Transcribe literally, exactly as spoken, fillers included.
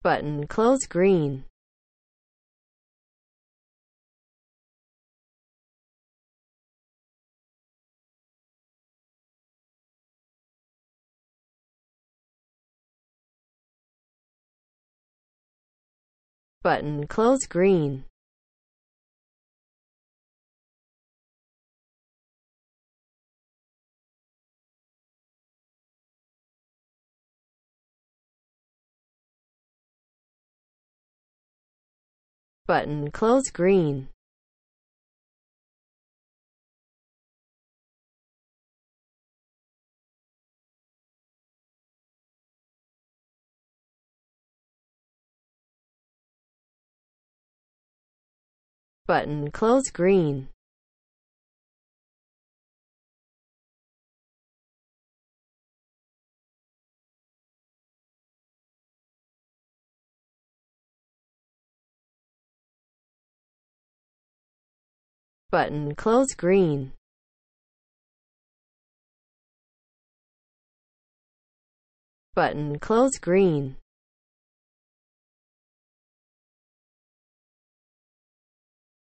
Button close green. Button close green. Button close green. Button close green. Button close green. Button close green.